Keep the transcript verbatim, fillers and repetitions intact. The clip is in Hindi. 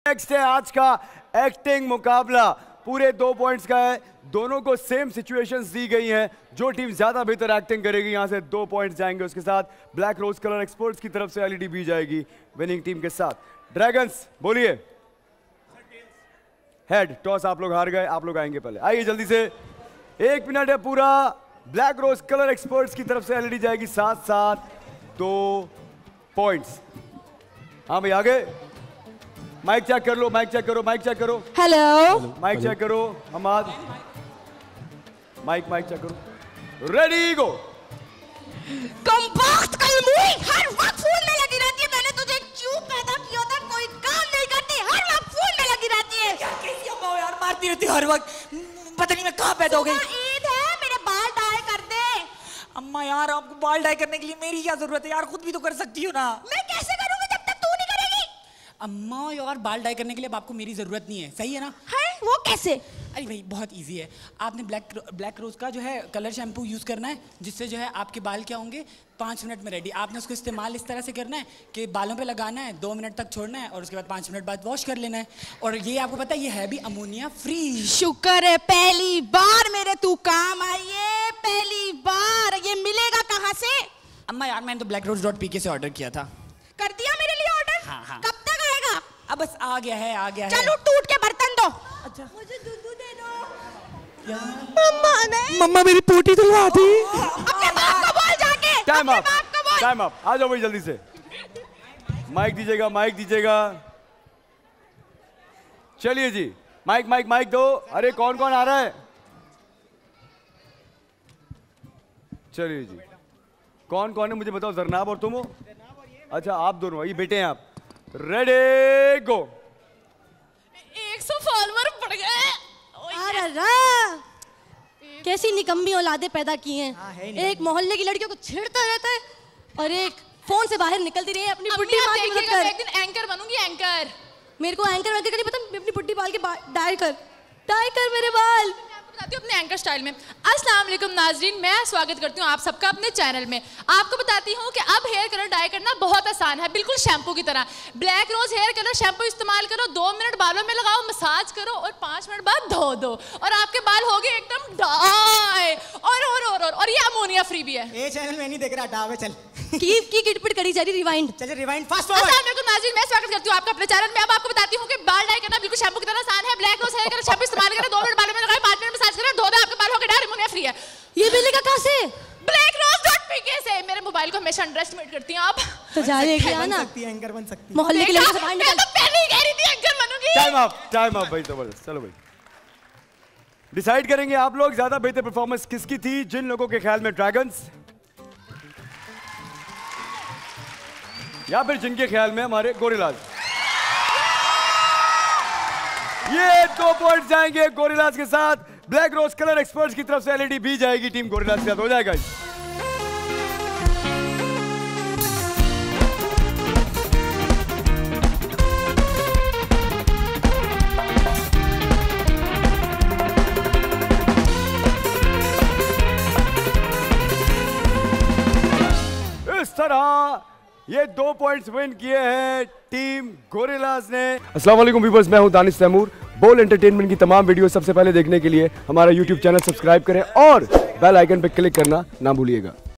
नेक्स्ट है आज का एक्टिंग मुकाबला, पूरे दो पॉइंट्स का है। दोनों को सेम सिचुएशंस दी गई हैं। जो टीम ज्यादा बेहतर एक्टिंग करेगी यहां से दो पॉइंट्स जाएंगे। उसके साथ ब्लैक रोज कलर एक्सपर्ट्स की तरफ से एलईडी भी जाएगी विनिंग टीम के साथ। ड्रैगन्स बोलिए। हेड टॉस, आप लोग हार गए, आप लोग आएंगे पहले। आइए जल्दी से, एक मिनट है पूरा। ब्लैक रोज कलर एक्सपर्ट्स की तरफ से एलईडी जाएगी, साथ साथ दो पॉइंट्स। हाँ भाई आगे, माइक चेक कर लो, माइक चेक करो, माइक चेक करो। हेलो, माइक चेक करो। हमाद, माइक माइक चेक करो। Ready go. कम्बख्त कलमुई, हर वक्त फोन में लगी रहती है। मैंने तुझे क्यों पैदा किया था? कोई काम नहीं करती, हर वक्त फोन में लगी रहती है। यार कैसी अम्मा हो यार, मारती रहती हर वक्त। पता नहीं मैं कहाँ पैदा हो गई। ईद है, मेरे बाल डाई कर दे। अम्मा यार आपको बाल डाई करने के लिए मेरी क्या जरूरत है यार, खुद भी तो कर सकती हो ना। मैं कैसे करूंगी जब तक तू नहीं करेगी? अम्मा यार बाल डाई करने के लिए अब आपको मेरी जरूरत नहीं है, सही है ना? है वो कैसे? अरे भाई बहुत इजी है। आपने ब्लैक ब्लैक रोज का जो है कलर शैम्पू यूज करना है, जिससे जो है आपके बाल क्या होंगे पाँच मिनट में रेडी। आपने उसको इस्तेमाल इस तरह से करना है कि बालों पे लगाना है, दो मिनट तक छोड़ना है और उसके बाद पाँच मिनट बाद वॉश कर लेना है। और ये आपको पता है ये है भी अमोनिया फ्री। शुक्र है पहली बार मेरे तू काम आई है, पहली बार। ये मिलेगा कहाँ से? अम्मा यार मैंने तो ब्लैक रोज डॉट पीके से ऑर्डर किया था। कर दिया मेरे लिए ऑर्डर? हाँ हाँ। कब तक आएगा? अब बस आ गया है, आ गया है। चलो टूट के बर्तन दो। अच्छा मुझे दूध दे दो। मम्मा ने मम्मा मेरी पोटी धुलवा दी। अपने बाप को बोल जाके। टाइम अपने अप, बाप को बोल। Time up. आ जाओ भाई जल्दी से, माइक दीजिएगा, माइक दीजिएगा। चलिए जी, माइक माइक माइक दो। अरे कौन कौन आ रहा है? चलिए जी, कौन कौन है मुझे बताओ। जरनाब और तुम हो? अच्छा आप दोनों, ये बेटे हैं आप। Ready go. एक सौ फॉलोअर बढ़ गए। अरे कैसी निकम्मी औलादे पैदा की हैं। हाँ, एक मोहल्ले की लड़कियों को छेड़ता रहता है और एक फोन से बाहर निकलती रही है अपनी बुड्ढी माँ की मदद कर। एक दिन एंकर बनूंगी, एंकर। मेरे को एंकर वैंकर का नहीं पता, अपनी बुड्ढी बाल के डाई कर, डाई कर मेरे बाल। बताती हूँ अपने एंकर स्टाइल में। अस्सलाम वालेकुम नाजरीन, मैं स्वागत करती हूँ आप सबका अपने चैनल में। आपको बताती हूँ कि अब हेयर कलर डाई करना बहुत आसान है, बिल्कुल शैम्पू की तरह। Black rose hair colour shampoo इस्तेमाल करो, दो मिनट बालों में लगाओ, मसाज करो और पाँच मिनट बाद धो दो और आपके बाल हो गए एकदम डाई। और और और और, और ये अमोनिया फ्री भी है। ये चैनल में नहीं देख रहा, हटावे चल। कीप की किटपिट करी जा रही, रिवाइंड। चल रिवाइंड फास्ट फॉरवर्ड। अस्सलाम वालेकुम नाज़रीन, मैं स्वागत करती हूँ आपका अपने चैनल में। अब आपको बताती हूँ कि बाल डाई करना बिल्कुल शैम्पू की तरह आसान है। Black rose hair colour shampoo इस्तेमाल करें, दो मिनट बालों में लगाएं, पाँच मिनट मसाज करें, धो दें, आपके बाल हो गए डाई, अमोनिया फ्री है। ये मिलेगा कहाँ से? ब्लैक रोज डॉट पीके से। मेरे मोबाइल को हमेशा अंडर एस्टिमेट करती हैं आप। तो जाएगी बन ना, सकती है, एंकर बन सकती है। मोहल्ले की लड़की से बाहर मैं निकल। तो पहले ही कह रही थी एंकर बनूंगी। टाइम अप, टाइम अप भाई, जबरदस्त। चलो भाई, डिसाइड करेंगे आप लोग ज्यादा बेहतर परफॉर्मेंस किसकी थी। जिन लोगों के ख्याल में ड्रैगन्स, या फिर जिनके ख्याल में हमारे गोरिल्लाज। ये दो पॉइंट जाएंगे गोरिल्लाज के साथ। ब्लैक रोज कलर एक्सपर्ट्स की तरफ से एलईडी भी जाएगी टीम गोरिल्लाज के साथ। हो जाएगा। इस तरह ये दो पॉइंट्स विन किए हैं टीम गोरिल्लाज ने। अस्सलाम वालेकुम व्यूअर्स, मैं हूं दानिश तैमूर। बोल एंटरटेनमेंट की तमाम वीडियो सबसे पहले देखने के लिए हमारा यूट्यूब चैनल सब्सक्राइब करें और बेल आइकन पर क्लिक करना ना भूलिएगा।